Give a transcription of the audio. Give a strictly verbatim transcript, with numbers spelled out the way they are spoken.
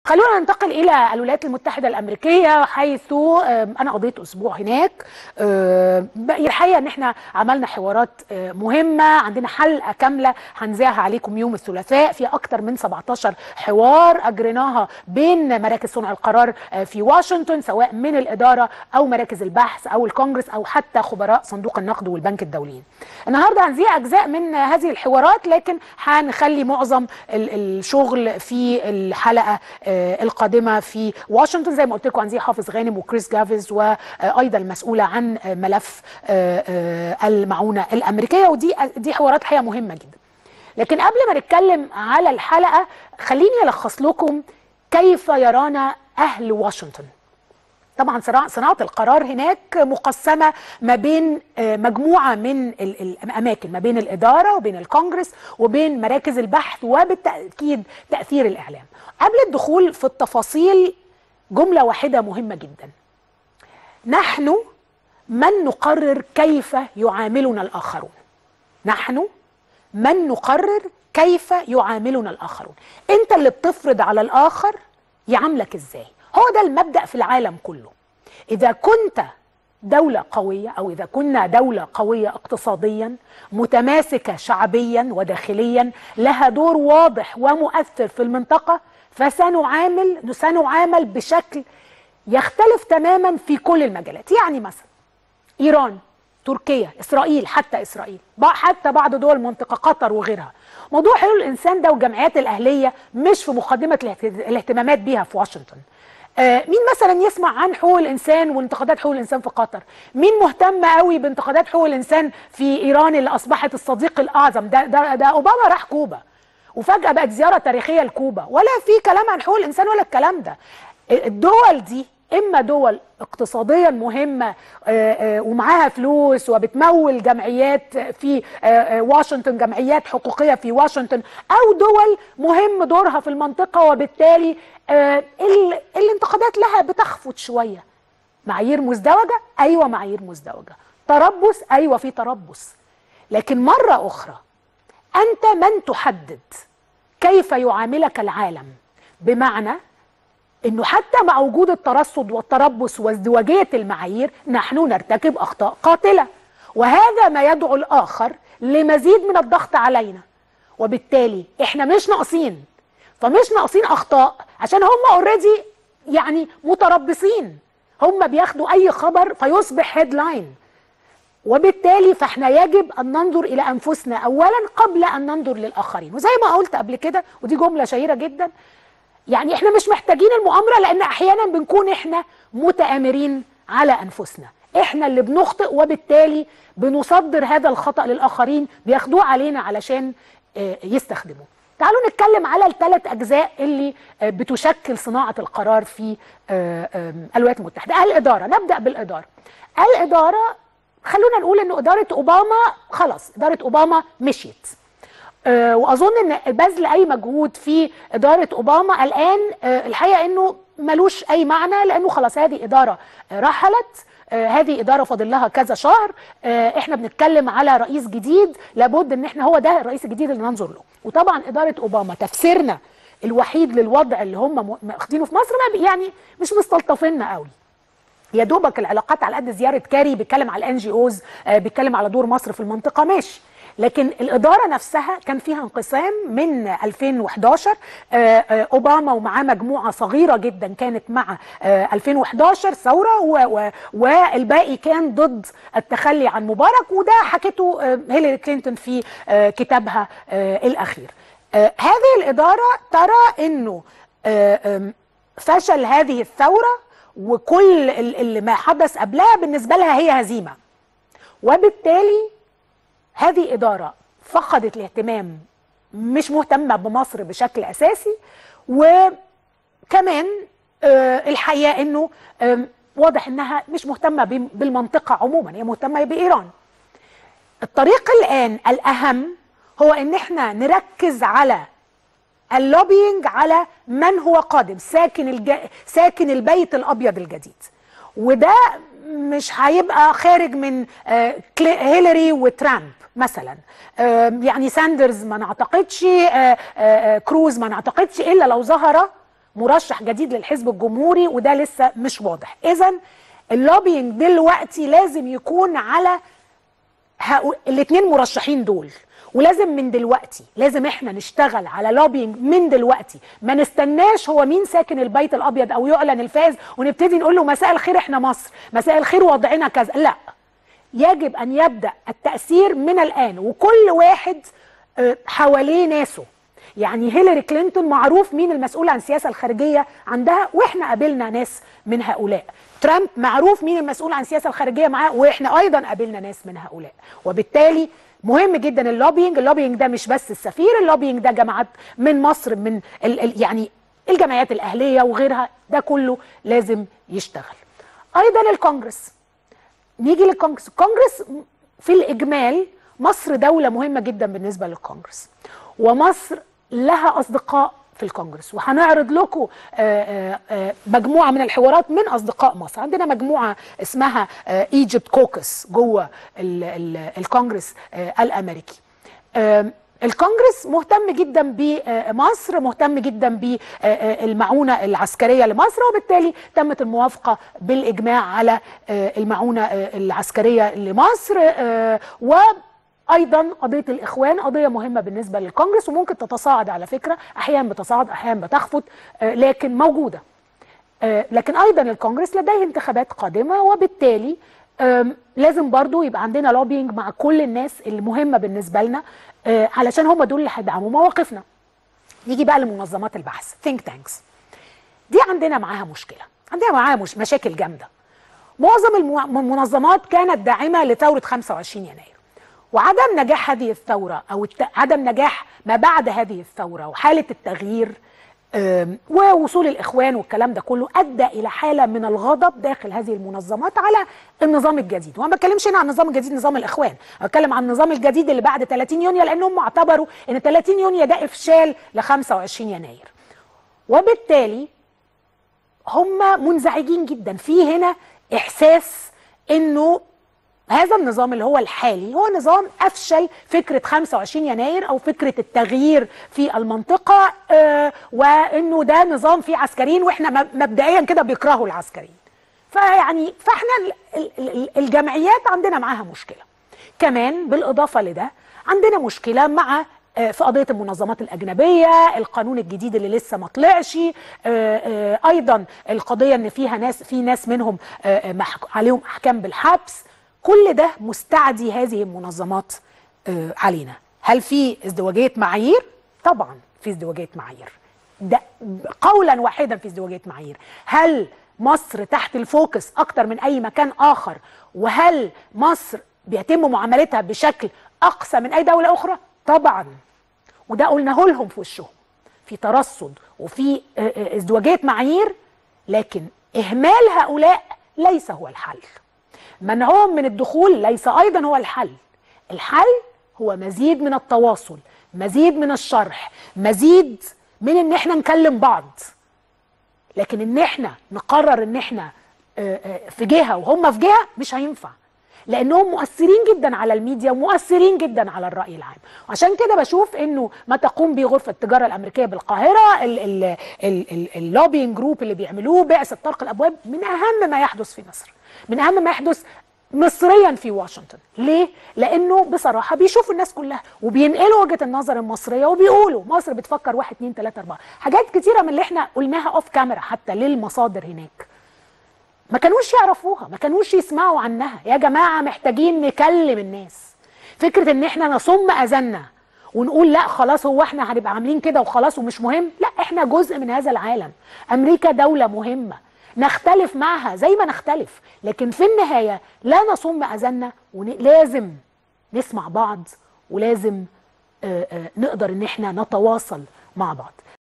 خلونا ننتقل إلى الولايات المتحدة الأمريكية، حيث أنا قضيت أسبوع هناك. الحقيقة إن إحنا عملنا حوارات مهمة، عندنا حلقة كاملة هنذاعها عليكم يوم الثلاثاء في أكثر من سبعتاشر حوار أجريناها بين مراكز صنع القرار في واشنطن، سواء من الإدارة أو مراكز البحث أو الكونجرس أو حتى خبراء صندوق النقد والبنك الدولي. النهارده هنذيع أجزاء من هذه الحوارات، لكن هنخلي معظم الشغل في الحلقة القادمة في واشنطن. زي ما قلت لكم هنذيع حافظ غانم وكريس جافيز، وأيضا المسؤولة عن ملف المعونة الأمريكية، ودي دي حوارات حقيقة مهمة جدا. لكن قبل ما نتكلم على الحلقة خليني ألخص لكم كيف يرانا أهل واشنطن. طبعا صناعة القرار هناك مقسمة ما بين مجموعة من الأماكن، ما بين الإدارة وبين الكونجرس وبين مراكز البحث وبالتأكيد تأثير الإعلام. قبل الدخول في التفاصيل جملة واحدة مهمة جدا: نحن من نقرر كيف يعاملنا الآخرون. نحن من نقرر كيف يعاملنا الآخرون. أنت اللي بتفرض على الآخر يعاملك إزاي. هو ده المبدأ في العالم كله. إذا كنت دولة قوية أو إذا كنا دولة قوية اقتصاديا متماسكة شعبيا وداخليا لها دور واضح ومؤثر في المنطقة، فسنعامل سنعامل بشكل يختلف تماما في كل المجالات. يعني مثلا إيران، تركيا، إسرائيل، حتى إسرائيل، حتى بعض دول المنطقة، قطر وغيرها. موضوع حقوق الإنسان ده والجمعيات الأهلية مش في مقدمة الاهتمامات بيها في واشنطن. آه مين مثلا يسمع عن حقوق الإنسان وانتقادات حقوق الإنسان في قطر؟ مين مهتم قوي بانتقادات حقوق الإنسان في إيران اللي أصبحت الصديق الأعظم؟ ده, ده, ده أوباما راح كوبا وفجأة بقت زيارة تاريخية لكوبا، ولا في كلام عن حقوق الإنسان ولا الكلام ده. الدول دي إما دول اقتصاديا مهمة ومعاها فلوس وبتمول جمعيات في واشنطن، جمعيات حقوقية في واشنطن، أو دول مهم دورها في المنطقة وبالتالي الانتقادات لها بتخفت شوية. معايير مزدوجة؟ أيوة معايير مزدوجة. تربص؟ أيوة في تربص. لكن مرة أخرى أنت من تحدد كيف يعاملك العالم، بمعنى انه حتى مع وجود الترصد والتربص وازدواجية المعايير نحن نرتكب اخطاء قاتلة، وهذا ما يدعو الاخر لمزيد من الضغط علينا، وبالتالي احنا مش ناقصين، فمش ناقصين اخطاء عشان هم اوريدي يعني متربصين، هم بياخدوا اي خبر فيصبح هيدلاين، وبالتالي فاحنا يجب ان ننظر الى انفسنا اولا قبل ان ننظر للاخرين. وزي ما قلت قبل كده، ودي جملة شهيرة جدا، يعني احنا مش محتاجين المؤامرة، لان احيانا بنكون احنا متآمرين على انفسنا، احنا اللي بنخطئ وبالتالي بنصدر هذا الخطأ للآخرين، بياخدوه علينا علشان يستخدموه. تعالوا نتكلم على الثلاث اجزاء اللي بتشكل صناعة القرار في الولايات المتحدة. الإدارة، نبدأ بالإدارة. الإدارة خلونا نقول ان إدارة أوباما خلاص، إدارة أوباما مشيت، أه واظن ان بذل اي مجهود في اداره اوباما الان أه الحقيقه انه ملوش اي معنى، لانه خلاص هذه اداره أه رحلت، أه هذه اداره فاضل لها كذا شهر، أه احنا بنتكلم على رئيس جديد، لابد ان احنا هو ده الرئيس الجديد اللي ننظر له. وطبعا اداره اوباما تفسيرنا الوحيد للوضع اللي هم واخدينه في مصر يعني مش مستلطفيننا قوي. يا دوبك العلاقات على قد زياره كاري، بيتكلم على الان جي اوز، بيتكلم على دور مصر في المنطقه، ماشي، لكن الإدارة نفسها كان فيها انقسام من ألفين وحداشر. أوباما ومعاه مجموعة صغيرة جدا كانت مع ألفين وحداشر ثورة، والباقي كان ضد التخلي عن مبارك، وده حكته هيلاري كلينتون في كتابها الأخير. هذه الإدارة ترى أنه فشل هذه الثورة وكل اللي ما حدث قبلها بالنسبة لها هي هزيمة، وبالتالي هذه إدارة فقدت الاهتمام، مش مهتمة بمصر بشكل أساسي، وكمان آه الحقيقة أنه آه واضح أنها مش مهتمة بالمنطقة عموما، هي مهتمة بإيران. الطريق الآن الأهم هو أن احنا نركز على اللوبينج على من هو قادم، ساكن, الج... ساكن البيت الأبيض الجديد، وده مش هيبقى خارج من آه هيلاري وترامب مثلا، يعني ساندرز ما نعتقدش، كروز ما نعتقدش، الا لو ظهر مرشح جديد للحزب الجمهوري وده لسه مش واضح. اذا اللوبينج دلوقتي لازم يكون على الاثنين مرشحين دول، ولازم من دلوقتي لازم احنا نشتغل على لوبينج من دلوقتي، ما نستناش هو مين ساكن البيت الابيض او يعلن الفائز ونبتدي نقول له مساء الخير احنا مصر، مساء الخير وضعنا كذا. لا، يجب ان يبدا التاثير من الان، وكل واحد حواليه ناسه. يعني هيلاري كلينتون معروف مين المسؤول عن السياسه الخارجيه عندها، واحنا قابلنا ناس من هؤلاء. ترامب معروف مين المسؤول عن السياسه الخارجيه معاه، واحنا ايضا قابلنا ناس من هؤلاء. وبالتالي مهم جدا اللوبينج. اللوبينج ده مش بس السفير، اللوبينج ده جماعات من مصر، من ال ال يعني الجمعيات الاهليه وغيرها، ده كله لازم يشتغل. ايضا الكونجرس، نيجي للكونجرس. الكونجرس في الاجمال مصر دوله مهمه جدا بالنسبه للكونجرس، ومصر لها اصدقاء في الكونجرس، وهنعرض لكم مجموعه من الحوارات من اصدقاء مصر. عندنا مجموعه اسمها ايجيبت كوكس جوه الكونجرس الامريكي. الكونجرس مهتم جدا بمصر، مهتم جدا بالمعونه العسكريه لمصر، وبالتالي تمت الموافقه بالاجماع على المعونه العسكريه لمصر. و ايضا قضيه الاخوان قضيه مهمه بالنسبه للكونجرس، وممكن تتصاعد على فكره، احيانا بتصاعد احيانا بتخفت، لكن موجوده. لكن ايضا الكونجرس لديه انتخابات قادمه، وبالتالي لازم برضو يبقى عندنا لوبينج مع كل الناس المهمه بالنسبه لنا، علشان هم دول اللي هيدعموا مواقفنا. نيجي بقى لمنظمات البحث، ثينك تانكس. دي عندنا معاها مشكله، عندنا معاها مش مشاكل جامده. معظم المنظمات كانت داعمه لثوره خمسة وعشرين يناير، وعدم نجاح هذه الثورة أو الت... عدم نجاح ما بعد هذه الثورة وحالة التغيير ووصول الإخوان والكلام ده كله أدى إلى حالة من الغضب داخل هذه المنظمات على النظام الجديد. وأنا ما بتكلمش هنا عن النظام الجديد نظام الإخوان، أنا بتكلم عن النظام الجديد اللي بعد ثلاثين يونيو، لأنهم اعتبروا إن ثلاثين يونيو ده إفشال ل خمسة وعشرين يناير. وبالتالي هم منزعجين جدا. في هنا إحساس إنه هذا النظام اللي هو الحالي هو نظام أفشل فكرة خمسة وعشرين يناير أو فكرة التغيير في المنطقة، آه وإنه ده نظام فيه عسكريين، وإحنا مبدئيا كده بيكرهوا العسكريين. فيعني فإحنا الجمعيات عندنا معاها مشكلة. كمان بالإضافة لده عندنا مشكلة مع آه في قضية المنظمات الأجنبية، القانون الجديد اللي لسه ما طلعش، آه آه أيضا القضية إن فيها ناس في ناس منهم آه عليهم أحكام بالحبس. كل ده مستعدي هذه المنظمات علينا. هل في ازدواجية معايير؟ طبعا في ازدواجية معايير، ده قولا واحدا في ازدواجية معايير. هل مصر تحت الفوكس اكتر من اي مكان اخر؟ وهل مصر بيتم معاملتها بشكل اقصى من اي دولة اخرى؟ طبعا، وده قلناه لهم في وشهم، في ترصد وفي ازدواجية معايير، لكن اهمال هؤلاء ليس هو الحل. منعهم من الدخول ليس ايضا هو الحل. الحل هو مزيد من التواصل، مزيد من الشرح، مزيد من ان احنا نكلم بعض. لكن ان احنا نقرر ان احنا في جهه وهم في جهه مش هينفع، لانهم مؤثرين جدا على الميديا ومؤثرين جدا على الراي العام. وعشان كده بشوف انه ما تقوم به غرفه التجاره الامريكيه بالقاهره، اللوبينج جروب اللي بيعملوه، بعثه طرق الابواب، من اهم ما يحدث في مصر، من اهم ما يحدث مصريا في واشنطن. ليه؟ لانه بصراحه بيشوفوا الناس كلها وبينقلوا وجهه النظر المصريه، وبيقولوا مصر بتفكر واحد اتنين تلاته اربعه، حاجات كتيره من اللي احنا قلناها اوف كاميرا حتى للمصادر هناك ما كانوش يعرفوها، ما كانوش يسمعوا عنها. يا جماعه محتاجين نكلم الناس. فكره ان احنا نصم اذاننا ونقول لا خلاص هو احنا هنبقى عاملين كده وخلاص ومش مهم، لا، احنا جزء من هذا العالم. امريكا دوله مهمه، نختلف معها زي ما نختلف، لكن في النهايه لا نصم اذاننا، ولازم نسمع بعض، ولازم نقدر ان احنا نتواصل مع بعض.